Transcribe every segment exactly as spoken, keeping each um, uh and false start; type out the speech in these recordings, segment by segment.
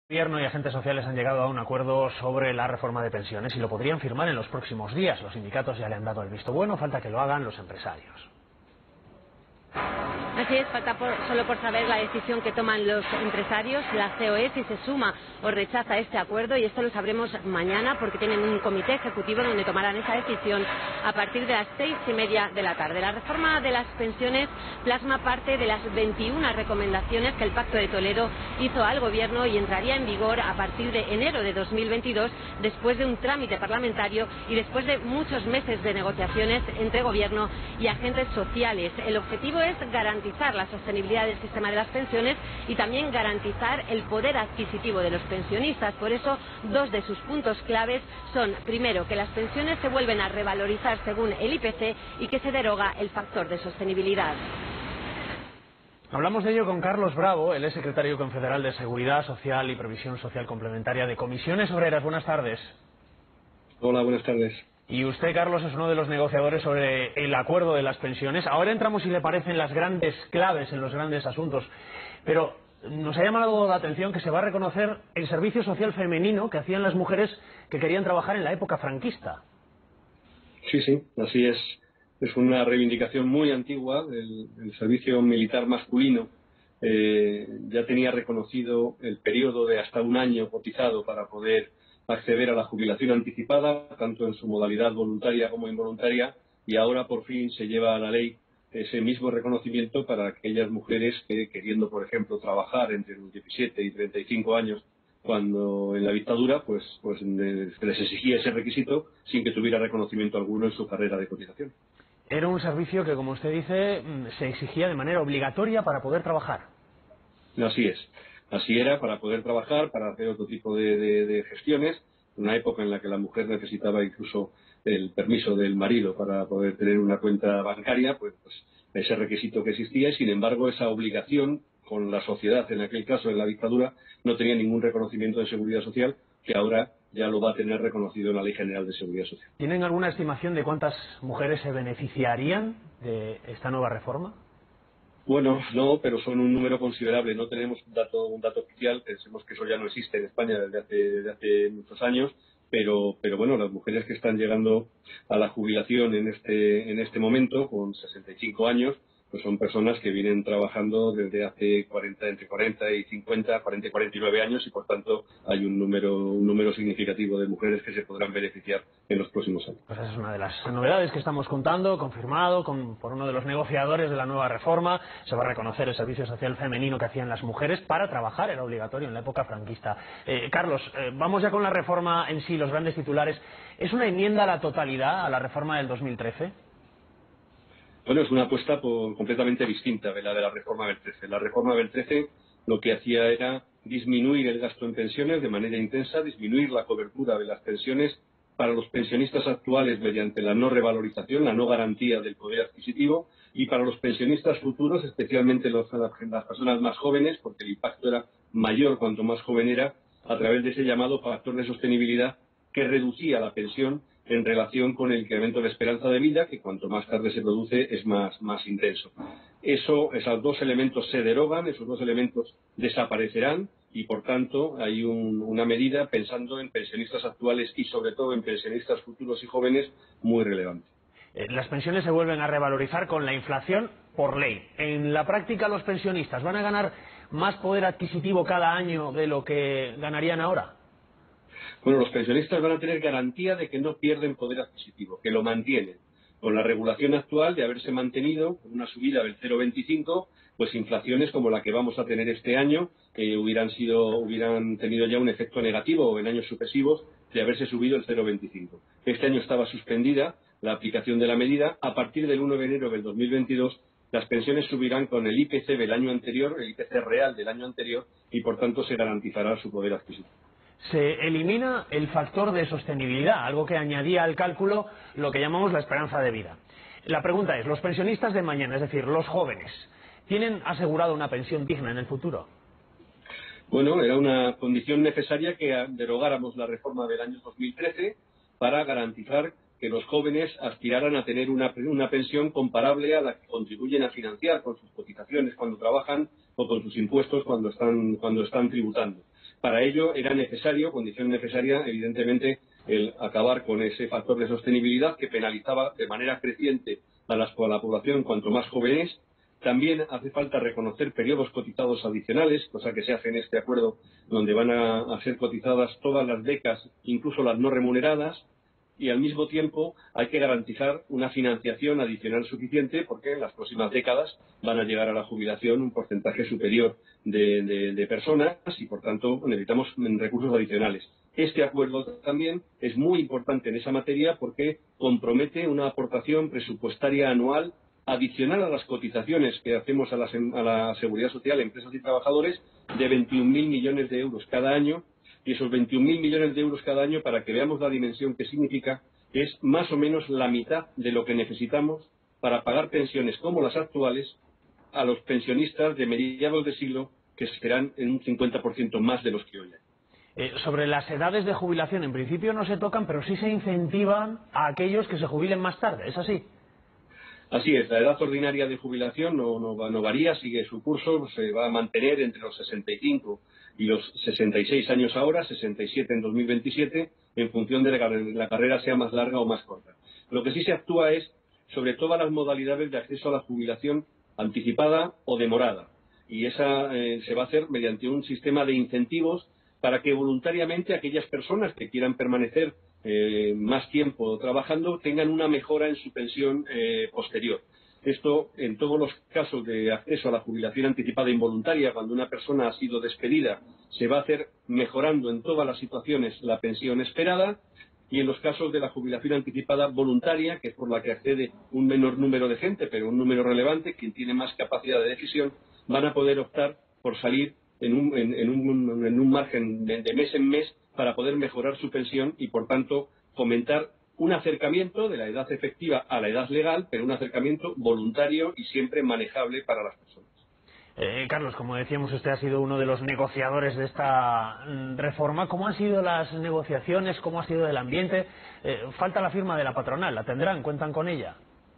El Gobierno y agentes sociales han llegado a un acuerdo sobre la reforma de pensiones y lo podrían firmar en los próximos días. Los sindicatos ya le han dado el visto bueno, falta que lo hagan los empresarios. Así es, falta por, solo por saber la decisión que toman los empresarios, la C O E, si se suma o rechaza este acuerdo, y esto lo sabremos mañana porque tienen un comité ejecutivo donde tomarán esa decisión a partir de las seis y media de la tarde. La reforma de las pensiones plasma parte de las veintiuna recomendaciones que el Pacto de Toledo hizo al Gobierno y entraría en vigor a partir de enero de dos mil veintidós, después de un trámite parlamentario y después de muchos meses de negociaciones entre Gobierno y agentes sociales. El objetivo es garantizar la sostenibilidad del sistema de las pensiones y también garantizar el poder adquisitivo de los pensionistas. Por eso, dos de sus puntos claves son, primero, que las pensiones se vuelven a revalorizar según el I P C y que se deroga el factor de sostenibilidad. Hablamos de ello con Carlos Bravo, el secretario confederal de Seguridad Social y Previsión Social Complementaria de Comisiones Obreras. Buenas tardes. Hola, buenas tardes. Y usted, Carlos, es uno de los negociadores sobre el acuerdo de las pensiones. Ahora entramos, si le parecen, las grandes claves en los grandes asuntos. Pero nos ha llamado la atención que se va a reconocer el servicio social femenino que hacían las mujeres que querían trabajar en la época franquista. Sí, sí, así es. Es una reivindicación muy antigua del, del servicio militar masculino. Eh, ya tenía reconocido el periodo de hasta un año cotizado para poder acceder a la jubilación anticipada, tanto en su modalidad voluntaria como involuntaria, y ahora por fin se lleva a la ley ese mismo reconocimiento para aquellas mujeres que, queriendo, por ejemplo, trabajar entre los diecisiete y treinta y cinco años, cuando en la dictadura pues, pues les exigía ese requisito sin que tuviera reconocimiento alguno en su carrera de cotización. Era un servicio que, como usted dice, se exigía de manera obligatoria para poder trabajar. Así es. Así era, para poder trabajar, para hacer otro tipo de, de, de gestiones, una época en la que la mujer necesitaba incluso el permiso del marido para poder tener una cuenta bancaria, pues, pues ese requisito que existía, y sin embargo esa obligación con la sociedad, en aquel caso en la dictadura, no tenía ningún reconocimiento de seguridad social, que ahora ya lo va a tener reconocido en la Ley General de Seguridad Social. ¿Tienen alguna estimación de cuántas mujeres se beneficiarían de esta nueva reforma? Bueno, no, pero son un número considerable. No tenemos un dato, un dato oficial. Pensemos que eso ya no existe en España desde hace, desde hace muchos años. Pero, pero bueno, las mujeres que están llegando a la jubilación en este, en este momento, con sesenta y cinco años, pues son personas que vienen trabajando desde hace cuarenta, entre cuarenta y cincuenta, cuarenta y cuarenta y nueve años, y por tanto hay un número, un número significativo de mujeres que se podrán beneficiar en los próximos años. Pues esa es una de las novedades que estamos contando, confirmado con, por uno de los negociadores de la nueva reforma. Se va a reconocer el servicio social femenino que hacían las mujeres para trabajar, era obligatorio en la época franquista. Eh, Carlos, eh, vamos ya con la reforma en sí, los grandes titulares. ¿Es una enmienda a la totalidad a la reforma del dos mil trece? Bueno, es una apuesta por, completamente distinta de la de la reforma del trece. La reforma del trece lo que hacía era disminuir el gasto en pensiones de manera intensa, disminuir la cobertura de las pensiones para los pensionistas actuales mediante la no revalorización, la no garantía del poder adquisitivo, y para los pensionistas futuros, especialmente los, las personas más jóvenes, porque el impacto era mayor cuanto más joven era, a través de ese llamado factor de sostenibilidad que reducía la pensión en relación con el incremento de esperanza de vida, que cuanto más tarde se produce es más, más intenso. Eso, esos dos elementos se derogan, esos dos elementos desaparecerán, y por tanto hay un, una medida pensando en pensionistas actuales y sobre todo en pensionistas futuros y jóvenes muy relevante. Eh, las pensiones se vuelven a revalorizar con la inflación por ley. En la práctica, los pensionistas van a ganar más poder adquisitivo cada año de lo que ganarían ahora. Bueno, los pensionistas van a tener garantía de que no pierden poder adquisitivo, que lo mantienen. Con la regulación actual de haberse mantenido una subida del cero coma veinticinco, pues inflaciones como la que vamos a tener este año, que hubieran sido, hubieran tenido ya un efecto negativo en años sucesivos de haberse subido el cero coma veinticinco. Este año estaba suspendida la aplicación de la medida. A partir del uno de enero del dos mil veintidós, las pensiones subirán con el I P C del año anterior, el I P C real del año anterior, y por tanto se garantizará su poder adquisitivo. Se elimina el factor de sostenibilidad, algo que añadía al cálculo lo que llamamos la esperanza de vida. La pregunta es, ¿los pensionistas de mañana, es decir, los jóvenes, tienen asegurado una pensión digna en el futuro? Bueno, era una condición necesaria que derogáramos la reforma del año dos mil trece para garantizar que los jóvenes aspiraran a tener una, una pensión comparable a la que contribuyen a financiar con sus cotizaciones cuando trabajan o con sus impuestos cuando están, cuando están tributando. Para ello era necesario, condición necesaria, evidentemente, el acabar con ese factor de sostenibilidad que penalizaba de manera creciente a, las, a la población cuanto más joven es. También hace falta reconocer periodos cotizados adicionales, cosa que se hace en este acuerdo, donde van a, a ser cotizadas todas las becas, incluso las no remuneradas, y al mismo tiempo hay que garantizar una financiación adicional suficiente, porque en las próximas décadas van a llegar a la jubilación un porcentaje superior de, de, de personas y, por tanto, necesitamos recursos adicionales. Este acuerdo también es muy importante en esa materia porque compromete una aportación presupuestaria anual adicional a las cotizaciones que hacemos a la, a la Seguridad Social, empresas y trabajadores, de veintiún mil millones de euros cada año, y esos veintiún mil millones de euros cada año, para que veamos la dimensión que significa, es más o menos la mitad de lo que necesitamos para pagar pensiones como las actuales a los pensionistas de mediados de siglo, que serán en un cincuenta por ciento más de los que hoy hay. Eh, sobre las edades de jubilación, en principio no se tocan, pero sí se incentivan a aquellos que se jubilen más tarde, ¿es así? Así es, la edad ordinaria de jubilación no, no, no varía, sigue su curso, se va a mantener entre los sesenta y cinco y los sesenta y seis años ahora, sesenta y siete en dos mil veintisiete, en función de que la carrera sea más larga o más corta. Lo que sí se actúa es sobre todas las modalidades de acceso a la jubilación anticipada o demorada, y esa eh, se va a hacer mediante un sistema de incentivos para que voluntariamente aquellas personas que quieran permanecer eh, más tiempo trabajando tengan una mejora en su pensión eh, posterior. Esto, en todos los casos de acceso a la jubilación anticipada involuntaria, cuando una persona ha sido despedida, se va a hacer mejorando en todas las situaciones la pensión esperada, y en los casos de la jubilación anticipada voluntaria, que es por la que accede un menor número de gente, pero un número relevante, quien tiene más capacidad de decisión, van a poder optar por salir en un, en, en un, en un margen de, de mes en mes para poder mejorar su pensión y, por tanto, fomentar un acercamiento de la edad efectiva a la edad legal, pero un acercamiento voluntario y siempre manejable para las personas. Eh, Carlos, como decíamos, usted ha sido uno de los negociadores de esta mm, reforma. ¿Cómo han sido las negociaciones? ¿Cómo ha sido el ambiente? Eh, falta la firma de la patronal, ¿la tendrán? ¿Cuentan con ella?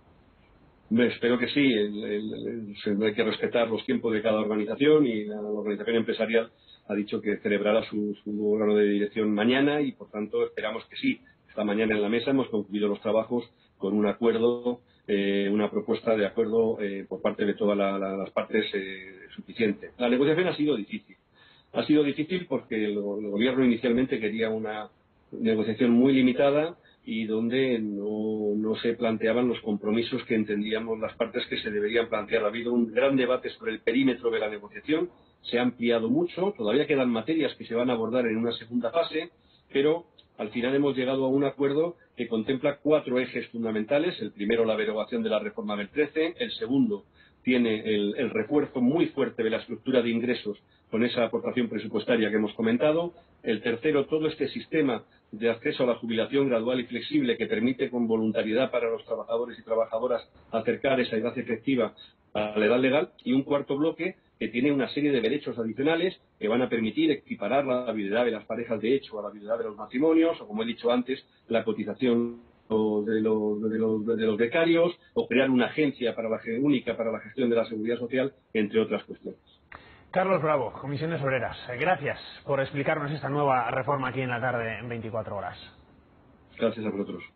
Espero que sí. El, el, el, hay que respetar los tiempos de cada organización, y la organización empresarial ha dicho que celebrará su, su órgano de dirección mañana, y por tanto esperamos que sí. Esta mañana en la mesa hemos concluido los trabajos con un acuerdo, eh, una propuesta de acuerdo eh, por parte de todas la, la, las partes eh, suficiente. La negociación ha sido difícil. Ha sido difícil porque el, el gobierno inicialmente quería una negociación muy limitada y donde no, no se planteaban los compromisos que entendíamos las partes que se deberían plantear. Ha habido un gran debate sobre el perímetro de la negociación, se ha ampliado mucho, todavía quedan materias que se van a abordar en una segunda fase, pero al final hemos llegado a un acuerdo que contempla cuatro ejes fundamentales. El primero, la derogación de la reforma del trece. El segundo, tiene el, el refuerzo muy fuerte de la estructura de ingresos con esa aportación presupuestaria que hemos comentado. El tercero, todo este sistema de acceso a la jubilación gradual y flexible que permite, con voluntariedad para los trabajadores y trabajadoras, acercar esa edad efectiva a la edad legal. Y un cuarto bloque que tiene una serie de derechos adicionales que van a permitir equiparar la viudedad de las parejas de hecho a la viudedad de los matrimonios, o, como he dicho antes, la cotización de los, de los, de los becarios, o crear una agencia para la, única para la gestión de la seguridad social, entre otras cuestiones. Carlos Bravo, Comisiones Obreras, gracias por explicarnos esta nueva reforma aquí en la tarde en veinticuatro horas. Gracias a vosotros.